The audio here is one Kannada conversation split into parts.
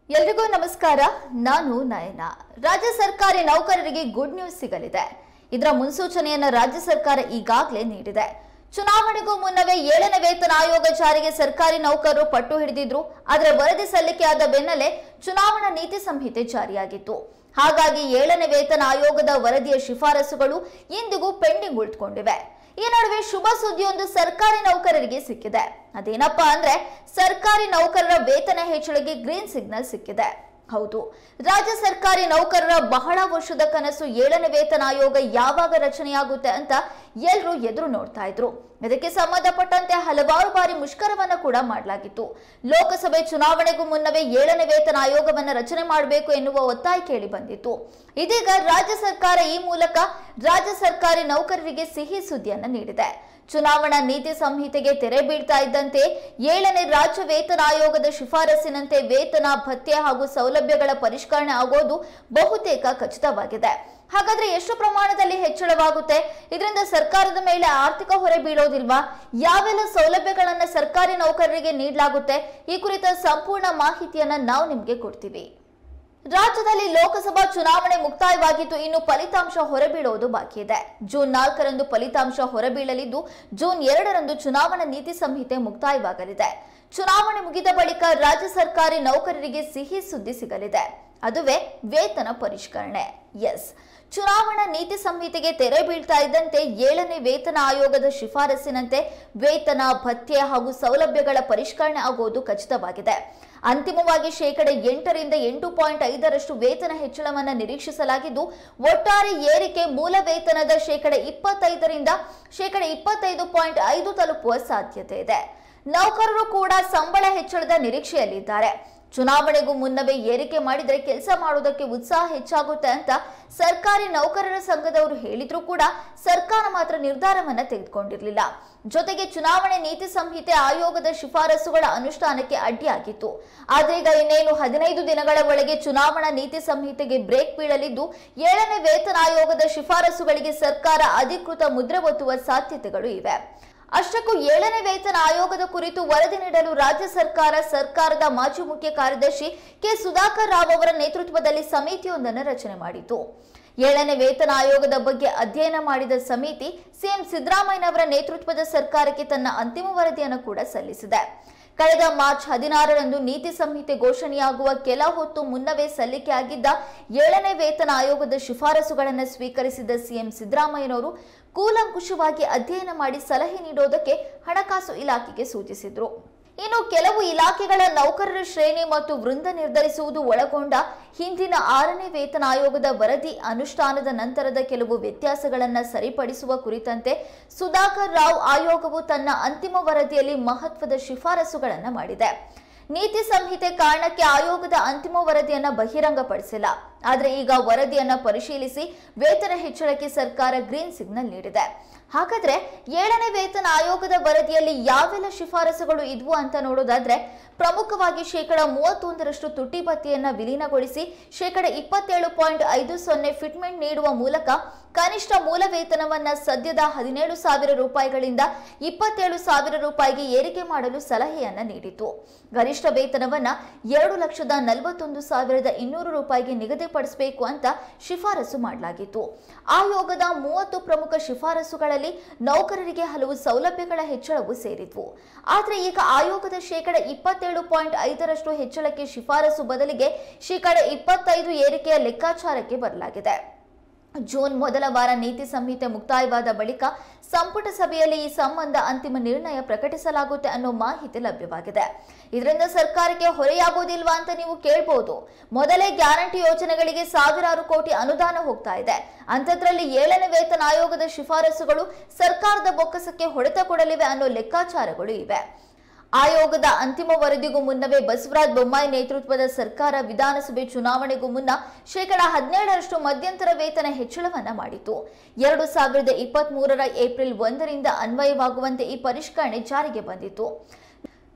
ಎಲ್ರಿಗೂ ನಮಸ್ಕಾರ. ನಾನು ನಯನ. ರಾಜ್ಯ ಸರ್ಕಾರಿ ನೌಕರರಿಗೆ ಗುಡ್ ನ್ಯೂಸ್ ಸಿಗಲಿದೆ. ಇದರ ಮುನ್ಸೂಚನೆಯನ್ನು ರಾಜ್ಯ ಸರ್ಕಾರ ಈಗಾಗಲೇ ನೀಡಿದೆ. ಚುನಾವಣೆಗೂ ಮುನ್ನವೇ 7ನೇ ವೇತನ ಆಯೋಗ ಜಾರಿಗೆ ಸರ್ಕಾರಿ ನೌಕರರು ಪಟ್ಟು ಹಿಡಿದಿದ್ರು. ಆದರೆ ವರದಿ ಸಲ್ಲಿಕೆಯಾದ ಬೆನ್ನಲ್ಲೇ ಚುನಾವಣಾ ನೀತಿ ಸಂಹಿತೆ ಜಾರಿಯಾಗಿತ್ತು. ಹಾಗಾಗಿ 7ನೇ ವೇತನ ಆಯೋಗದ ವರದಿಯ ಶಿಫಾರಸುಗಳು ಇಂದಿಗೂ ಪೆಂಡಿಂಗ್ ಉಳಿದುಕೊಂಡಿವೆ. ಈ ನಡುವೆ ಶುಭ ಸುದ್ದಿಯೊಂದು ಸರ್ಕಾರಿ ನೌಕರರಿಗೆ ಸಿಕ್ಕಿದೆ. ಅದೇನಪ್ಪಾ ಅಂದ್ರೆ ಸರ್ಕಾರಿ ನೌಕರರ ವೇತನ ಹೆಚ್ಚಳಕ್ಕೆ ಗ್ರೀನ್ ಸಿಗ್ನಲ್ ಸಿಕ್ಕಿದೆ. ಹೌದು, ರಾಜ್ಯ ಸರ್ಕಾರಿ ನೌಕರರ ಬಹಳ ವರ್ಷದ ಕನಸು 7ನೇ ವೇತನ ಆಯೋಗ ಯಾವಾಗ ರಚನೆಯಾಗುತ್ತೆ ಅಂತ ಎಲ್ಲರೂ ಎದುರು ನೋಡ್ತಾ ಇದ್ರು. ಇದಕ್ಕೆ ಸಂಬಂಧಪಟ್ಟಂತೆ ಹಲವಾರು ಬಾರಿ ಮುಷ್ಕರವನ್ನ ಕೂಡ ಮಾಡಲಾಗಿತ್ತು. ಲೋಕಸಭೆ ಚುನಾವಣೆಗೂ ಮುನ್ನವೇ 7ನೇ ವೇತನ ಆಯೋಗವನ್ನ ರಚನೆ ಮಾಡಬೇಕು ಎನ್ನುವ ಒತ್ತಾಯ ಕೇಳಿ ಬಂದಿತ್ತು. ಇದೀಗ ರಾಜ್ಯ ಸರ್ಕಾರ ಈ ಮೂಲಕ ರಾಜ್ಯ ಸರ್ಕಾರಿ ನೌಕರರಿಗೆ ಸಿಹಿ ಸುದ್ದಿಯನ್ನ ನೀಡಿದೆ. ಚುನಾವಣಾ ನೀತಿ ಸಂಹಿತೆಗೆ ತೆರೆ ಬೀಳ್ತಾ ಇದ್ದಂತೆ 7ನೇ ರಾಜ್ಯ ವೇತನ ಆಯೋಗದ ಶಿಫಾರಸಿನಂತೆ ವೇತನ, ಭತ್ಯೆ ಹಾಗೂ ಸೌಲಭ್ಯಗಳ ಪರಿಷ್ಕರಣೆ ಆಗೋದು ಬಹುತೇಕ ಖಚಿತವಾಗಿದೆ. ಹಾಗಾದ್ರೆ ಎಷ್ಟು ಪ್ರಮಾಣದಲ್ಲಿ ಹೆಚ್ಚಳವಾಗುತ್ತೆ? ಇದರಿಂದ ಸರ್ಕಾರದ ಮೇಲೆ ಆರ್ಥಿಕ ಹೊರೆ ಬೀಳೋದಿಲ್ವಾ? ಯಾವೆಲ್ಲ ಸೌಲಭ್ಯಗಳನ್ನ ಸರ್ಕಾರಿ ನೌಕರರಿಗೆ ನೀಡಲಾಗುತ್ತೆ? ಈ ಕುರಿತ ಸಂಪೂರ್ಣ ಮಾಹಿತಿಯನ್ನ ನಾವು ನಿಮ್ಗೆ ಕೊಡ್ತೀವಿ. ರಾಜ್ಯದಲ್ಲಿ ಲೋಕಸಭಾ ಚುನಾವಣೆ ಮುಕ್ತಾಯವಾಗಿದ್ದು ಇನ್ನು ಫಲಿತಾಂಶ ಹೊರಬೀಳುವುದು ಬಾಕಿ ಇದೆ. ಜೂನ್ 4ರಂದು ಫಲಿತಾಂಶ ಹೊರಬೀಳಲಿದ್ದು ಜೂನ್ 2ರಂದು ಚುನಾವಣಾ ನೀತಿ ಸಂಹಿತೆ ಮುಕ್ತಾಯವಾಗಲಿದೆ. ಚುನಾವಣೆ ಮುಗಿದ ಬಳಿಕ ರಾಜ್ಯ ಸರ್ಕಾರಿ ನೌಕರರಿಗೆ ಸಿಹಿ ಸುದ್ದಿ ಸಿಗಲಿದೆ. ಅದುವೇ ವೇತನ ಪರಿಷ್ಕರಣೆ. ಎಸ್, ಚುನಾವಣಾ ನೀತಿ ಸಂಹಿತೆಗೆ ತೆರೆ ಬೀಳ್ತಾ ಇದ್ದಂತೆ 7ನೇ ವೇತನ ಆಯೋಗದ ಶಿಫಾರಸಿನಂತೆ ವೇತನ, ಭತ್ಯೆ ಹಾಗೂ ಸೌಲಭ್ಯಗಳ ಪರಿಷ್ಕರಣೆ ಆಗುವುದು ಖಚಿತವಾಗಿದೆ. ಅಂತಿಮವಾಗಿ 8% 8.5% ವೇತನ ಹೆಚ್ಚಳವನ್ನು ನಿರೀಕ್ಷಿಸಲಾಗಿದ್ದು, ಒಟ್ಟಾರೆ ಏರಿಕೆ ಮೂಲ ವೇತನದ 25% 25.5% ತಲುಪುವ ಸಾಧ್ಯತೆ ಇದೆ. ನೌಕರರು ಕೂಡ ಸಂಬಳ ಹೆಚ್ಚಳದ ನಿರೀಕ್ಷೆಯಲ್ಲಿದ್ದಾರೆ. ಚುನಾವಣೆಗೂ ಮುನ್ನವೇ ಏರಿಕೆ ಮಾಡಿದರೆ ಕೆಲಸ ಮಾಡುವುದಕ್ಕೆ ಉತ್ಸಾಹ ಹೆಚ್ಚಾಗುತ್ತೆ ಅಂತ ಸರ್ಕಾರಿ ನೌಕರರ ಸಂಘದವರು ಹೇಳಿದ್ರು ಕೂಡ ಸರ್ಕಾರ ಮಾತ್ರ ನಿರ್ಧಾರವನ್ನ ತೆಗೆದುಕೊಂಡಿರಲಿಲ್ಲ. ಜೊತೆಗೆ ಚುನಾವಣೆ ನೀತಿ ಸಂಹಿತೆ ಆಯೋಗದ ಶಿಫಾರಸುಗಳ ಅನುಷ್ಠಾನಕ್ಕೆ ಅಡ್ಡಿಯಾಗಿತ್ತು. ಆದ್ರೆ ಈಗ ಇನ್ನೇನು 15 ದಿನಗಳ ಒಳಗೆ ಚುನಾವಣಾ ನೀತಿ ಸಂಹಿತೆಗೆ ಬ್ರೇಕ್ ಬೀಳಲಿದ್ದು 7ನೇ ವೇತನ ಆಯೋಗದ ಶಿಫಾರಸುಗಳಿಗೆ ಸರ್ಕಾರ ಅಧಿಕೃತ ಮುದ್ರೆ ಒತ್ತುವ ಸಾಧ್ಯತೆಗಳು ಇವೆ. ಅಷ್ಟಕ್ಕೂ 7ನೇ ವೇತನ ಆಯೋಗದ ಕುರಿತು ವರದಿ ನೀಡಲು ರಾಜ್ಯ ಸರ್ಕಾರದ ಮಾಜಿ ಮುಖ್ಯ ಕಾರ್ಯದರ್ಶಿ ಕೆ ಸುಧಾಕರ್ ರಾವ್ ಅವರ ನೇತೃತ್ವದಲ್ಲಿ ಸಮಿತಿಯೊಂದನ್ನು ರಚನೆ ಮಾಡಿತು. 7ನೇ ವೇತನ ಆಯೋಗದ ಬಗ್ಗೆ ಅಧ್ಯಯನ ಮಾಡಿದ ಸಮಿತಿ ಸಿಎಂ ಸಿದ್ದರಾಮಯ್ಯನವರ ನೇತೃತ್ವದ ಸರ್ಕಾರಕ್ಕೆ ತನ್ನ ಅಂತಿಮ ವರದಿಯನ್ನು ಕೂಡ ಸಲ್ಲಿಸಿದೆ. ಕಳೆದ ಮಾರ್ಚ್ 16ರಂದು ನೀತಿ ಸಂಹಿತೆ ಘೋಷಣೆಯಾಗುವ ಕೆಲ ಹೊತ್ತು ಮುನ್ನವೇ ಸಲ್ಲಿಕೆಯಾಗಿದ್ದ 7ನೇ ವೇತನ ಆಯೋಗದ ಶಿಫಾರಸುಗಳನ್ನು ಸ್ವೀಕರಿಸಿದ ಸಿಎಂ ಸಿದ್ದರಾಮಯ್ಯನವರು ಕೂಲಂಕುಷವಾಗಿ ಅಧ್ಯಯನ ಮಾಡಿ ಸಲಹೆ ನೀಡೋದಕ್ಕೆ ಹಣಕಾಸು ಇಲಾಖೆಗೆ ಸೂಚಿಸಿದ್ರು. ಇನ್ನು ಕೆಲವು ಇಲಾಖೆಗಳ ನೌಕರರ ಶ್ರೇಣಿ ಮತ್ತು ವೃಂದ ನಿರ್ಧರಿಸುವುದು ಒಳಗೊಂಡ ಹಿಂದಿನ 6ನೇ ವೇತನ ಆಯೋಗದ ವರದಿ ಅನುಷ್ಠಾನದ ನಂತರದ ಕೆಲವು ವ್ಯತ್ಯಾಸಗಳನ್ನು ಸರಿಪಡಿಸುವ ಕುರಿತಂತೆ ಸುಧಾಕರ್ ರಾವ್ ಆಯೋಗವು ತನ್ನ ಅಂತಿಮ ವರದಿಯಲ್ಲಿ ಮಹತ್ವದ ಶಿಫಾರಸುಗಳನ್ನು ಮಾಡಿದೆ. ನೀತಿ ಸಂಹಿತೆ ಕಾರಣಕ್ಕೆ ಆಯೋಗದ ಅಂತಿಮ ವರದಿಯನ್ನ ಬಹಿರಂಗಪಡಿಸಿಲ್ಲ. ಆದರೆ ಈಗ ವರದಿಯನ್ನ ಪರಿಶೀಲಿಸಿ ವೇತನ ಹೆಚ್ಚಳಕ್ಕೆ ಸರ್ಕಾರ ಗ್ರೀನ್ ಸಿಗ್ನಲ್ ನೀಡಿದೆ. ಹಾಗಾದ್ರೆ 7ನೇ ವೇತನ ಆಯೋಗದ ವರದಿಯಲ್ಲಿ ಯಾವೆಲ್ಲ ಶಿಫಾರಸುಗಳು ಇದ್ವು ಅಂತ ನೋಡೋದಾದ್ರೆ, ಪ್ರಮುಖವಾಗಿ 31% ತುಟಿ ಭತ್ಯೆಯನ್ನ ವಿಲೀನಗೊಳಿಸಿ 27.50 ಫಿಟ್ಮೆಂಟ್ ನೀಡುವ ಮೂಲಕ ಕನಿಷ್ಠ ಮೂಲ ವೇತನವನ್ನ ಸದ್ಯದ 17,000 ರೂಪಾಯಿಗಳಿಂದ 27,000 ರೂಪಾಯಿಗೆ ಏರಿಕೆ ಮಾಡಲು ಸಲಹೆಯನ್ನ ನೀಡಿತು. ಗರಿಷ್ಠ ವೇತನವನ್ನ 2,41,200 ರೂಪಾಯಿಗೆ ನಿಗದಿಪಡಿಸಬೇಕು ಅಂತ ಶಿಫಾರಸು ಮಾಡಲಾಗಿತ್ತು. ಆಯೋಗದ 30 ಪ್ರಮುಖ ಶಿಫಾರಸುಗಳಲ್ಲಿ ನೌಕರರಿಗೆ ಹಲವು ಸೌಲಭ್ಯಗಳ ಹೆಚ್ಚಳವು ಸೇರಿದ್ವು. ಆದರೆ ಈಗ ಆಯೋಗದ 27.5% ಹೆಚ್ಚಳಕ್ಕೆ ಶಿಫಾರಸು ಬದಲಿಗೆ 25% ಏರಿಕೆಯ ಲೆಕ್ಕಾಚಾರಕ್ಕೆ ಬರಲಾಗಿದೆ. ಜೂನ್ ಮೊದಲ ವಾರ ನೀತಿ ಸಂಹಿತೆ ಮುಕ್ತಾಯವಾದ ಬಳಿಕ ಸಂಪುಟ ಸಭೆಯಲ್ಲಿ ಈ ಸಂಬಂಧ ಅಂತಿಮ ನಿರ್ಣಯ ಪ್ರಕಟಿಸಲಾಗುತ್ತೆ ಅನ್ನೋ ಮಾಹಿತಿ ಲಭ್ಯವಾಗಿದೆ. ಇದರಿಂದ ಸರ್ಕಾರಕ್ಕೆ ಹೊರೆಯಾಗೋದಿಲ್ವಾ ಅಂತ ನೀವು ಕೇಳಬಹುದು. ಮೊದಲೇ ಗ್ಯಾರಂಟಿ ಯೋಜನೆಗಳಿಗೆ ಸಾವಿರಾರು ಕೋಟಿ ಅನುದಾನ ಹೋಗ್ತಾ ಇದೆ. ಅಂಥದ್ರಲ್ಲಿ 7ನೇ ವೇತನ ಆಯೋಗದ ಶಿಫಾರಸುಗಳು ಸರ್ಕಾರದ ಬೊಕ್ಕಸಕ್ಕೆ ಹೊಡೆತ ಕೊಡಲಿವೆ ಅನ್ನೋ ಲೆಕ್ಕಾಚಾರಗಳು ಇವೆ. ಆಯೋಗದ ಅಂತಿಮ ವರದಿಗೂ ಮುನ್ನವೇ ಬಸವರಾಜ ಬೊಮ್ಮಾಯಿ ನೇತೃತ್ವದ ಸರ್ಕಾರ ವಿಧಾನಸಭೆ ಚುನಾವಣೆಗೂ ಮುನ್ನ 17% ಮಧ್ಯಂತರ ವೇತನ ಹೆಚ್ಚಳವನ್ನ ಮಾಡಿತು. 2023ರ ಏಪ್ರಿಲ್ 1ರಿಂದ ಅನ್ವಯವಾಗುವಂತೆ ಈ ಪರಿಷ್ಕರಣೆ ಜಾರಿಗೆ ಬಂದಿತು.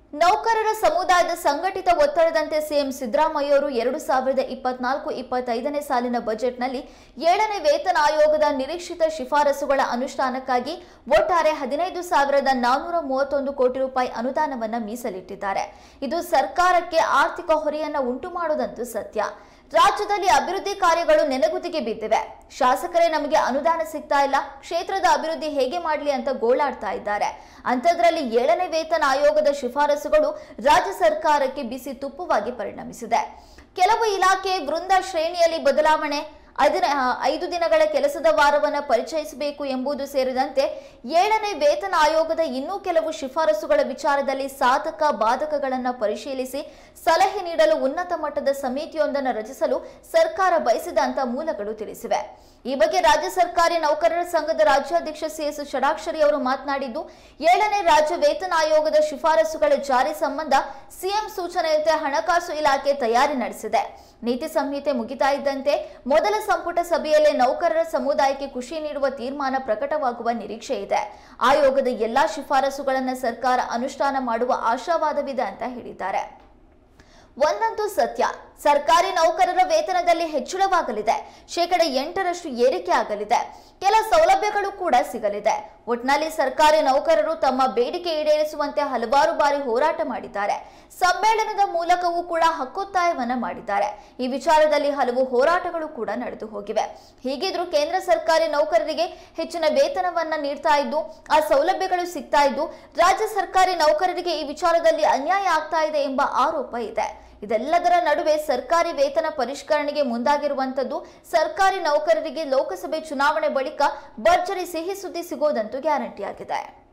ನೌಕರರ ಸಮುದಾಯದ ಸಂಘಟಿತ ಒತ್ತಡದಂತೆ ಸಿಎಂ ಸಿದ್ದರಾಮಯ್ಯ ಅವರು 2024-25ನೇ ಸಾಲಿನ ಬಜೆಟ್ನಲ್ಲಿ 7ನೇ ವೇತನ ಆಯೋಗದ ನಿರೀಕ್ಷಿತ ಶಿಫಾರಸುಗಳ ಅನುಷ್ಠಾನಕ್ಕಾಗಿ ಒಟ್ಟಾರೆ 15,431 ಕೋಟಿ ರೂಪಾಯಿ ಅನುದಾನವನ್ನು ಮೀಸಲಿಟ್ಟಿದ್ದಾರೆ. ಇದು ಸರ್ಕಾರಕ್ಕೆ ಆರ್ಥಿಕ ಹೊರೆಯನ್ನು ಉಂಟು ಮಾಡುವುದಂತೂ ಸತ್ಯ. ರಾಜ್ಯದಲ್ಲಿ ಅಭಿವೃದ್ಧಿ ಕಾರ್ಯಗಳು ನೆನೆಗುದಿಗೆ ಬಿದ್ದಿವೆ. ಶಾಸಕರೇ ನಮಗೆ ಅನುದಾನ ಸಿಗ್ತಾ ಇಲ್ಲ, ಕ್ಷೇತ್ರದ ಅಭಿವೃದ್ಧಿ ಹೇಗೆ ಮಾಡಲಿ ಅಂತ ಗೋಳಾಡ್ತಾ ಇದ್ದಾರೆ. ಅಂಥದ್ರಲ್ಲಿ 7ನೇ ವೇತನ ಆಯೋಗದ ಶಿಫಾರಸುಗಳು ರಾಜ್ಯ ಸರ್ಕಾರಕ್ಕೆ ಬಿಸಿ ತುಪ್ಪವಾಗಿ ಪರಿಣಮಿಸಿದೆ. ಕೆಲವು ಇಲಾಖೆ ವೃಂದ ಶ್ರೇಣಿಯಲ್ಲಿ ಬದಲಾವಣೆ, 5 ದಿನಗಳ ಕೆಲಸದ ವಾರವನ್ನು ಪರಿಚಯಿಸಬೇಕು ಎಂಬುದು ಸೇರಿದಂತೆ 7ನೇ ವೇತನ ಆಯೋಗದ ಇನ್ನೂ ಕೆಲವು ಶಿಫಾರಸುಗಳ ವಿಚಾರದಲ್ಲಿ ಸಾಧಕ ಬಾಧಕಗಳನ್ನು ಪರಿಶೀಲಿಸಿ ಸಲಹೆ ನೀಡಲು ಉನ್ನತ ಮಟ್ಟದ ಸಮಿತಿಯೊಂದನ್ನು ರಚಿಸಲು ಸರ್ಕಾರ ಬಯಸಿದೆ ಅಂತ ಮೂಲಗಳು ತಿಳಿಸಿವೆ. ಈ ಬಗ್ಗೆ ರಾಜ್ಯ ಸರ್ಕಾರಿ ನೌಕರರ ಸಂಘದ ರಾಜ್ಯಾಧ್ಯಕ್ಷ ಸಿಎಸ್ ಷಡಾಕ್ಷರಿ ಅವರು ಮಾತನಾಡಿದ್ದು, 7ನೇ ರಾಜ್ಯ ವೇತನ ಆಯೋಗದ ಶಿಫಾರಸುಗಳ ಜಾರಿ ಸಂಬಂಧ ಸಿಎಂ ಸೂಚನೆಯಂತೆ ಹಣಕಾಸು ಇಲಾಖೆ ತಯಾರಿ ನಡೆಸಿದೆ. ನೀತಿ ಸಂಹಿತೆ ಮುಗಿತಾ ಇದ್ದಂತೆ ಮೊದಲ ಸಂಪುಟ ಸಭೆಯಲ್ಲೇ ನೌಕರರ ಸಮುದಾಯಕ್ಕೆ ಖುಷಿ ನೀಡುವ ತೀರ್ಮಾನ ಪ್ರಕಟವಾಗುವ ನಿರೀಕ್ಷೆ ಇದೆ. ಆಯೋಗದ ಎಲ್ಲಾ ಶಿಫಾರಸುಗಳನ್ನು ಸರ್ಕಾರ ಅನುಷ್ಠಾನ ಮಾಡುವ ಆಶಾವಾದವಿದೆ ಅಂತ ಹೇಳಿದ್ದಾರೆ. ಒಂದಂತೂ ಸತ್ಯ, ಸರ್ಕಾರಿ ನೌಕರರ ವೇತನದಲ್ಲಿ ಹೆಚ್ಚಳವಾಗಲಿದೆ. 8% ಏರಿಕೆ ಆಗಲಿದೆ. ಕೆಲ ಸೌಲಭ್ಯಗಳು ಕೂಡ ಸಿಗಲಿದೆ. ಒಟ್ನಲ್ಲಿ ಸರ್ಕಾರಿ ನೌಕರರು ತಮ್ಮ ಬೇಡಿಕೆ ಈಡೇರಿಸುವಂತೆ ಹಲವಾರು ಬಾರಿ ಹೋರಾಟ ಮಾಡಿದ್ದಾರೆ. ಸಮ್ಮೇಳನದ ಮೂಲಕವೂ ಕೂಡ ಹಕ್ಕೊತ್ತಾಯವನ್ನ ಮಾಡಿದ್ದಾರೆ. ಈ ವಿಚಾರದಲ್ಲಿ ಹಲವು ಹೋರಾಟಗಳು ಕೂಡ ನಡೆದು ಹೋಗಿವೆ. ಹೀಗಿದ್ರೂ ಕೇಂದ್ರ ಸರ್ಕಾರಿ ನೌಕರರಿಗೆ ಹೆಚ್ಚಿನ ವೇತನವನ್ನ ನೀಡ್ತಾ ಇದ್ದು, ಆ ಸೌಲಭ್ಯಗಳು ಸಿಗ್ತಾ ಇದ್ದು, ರಾಜ್ಯ ಸರ್ಕಾರಿ ನೌಕರರಿಗೆ ಈ ವಿಚಾರದಲ್ಲಿ ಅನ್ಯಾಯ ಆಗ್ತಾ ಇದೆ ಎಂಬ ಆರೋಪ ಇದೆ. ಇದೆಲ್ಲದರ ನಡುವೆ ಸರ್ಕಾರಿ ವೇತನ ಪರಿಷ್ಕರಣೆಗೆ ಮುಂದಾಗಿರುವಂತದ್ದು ಸರ್ಕಾರಿ ನೌಕರರಿಗೆ ಲೋಕಸಭೆ ಚುನಾವಣೆ ಬಳಿಕ ಭರ್ಜರಿ ಸಿಹಿ ಸುದ್ದಿ ಸಿಗೋದಂತೂ ಗ್ಯಾರಂಟಿ ಆಗಿದೆ.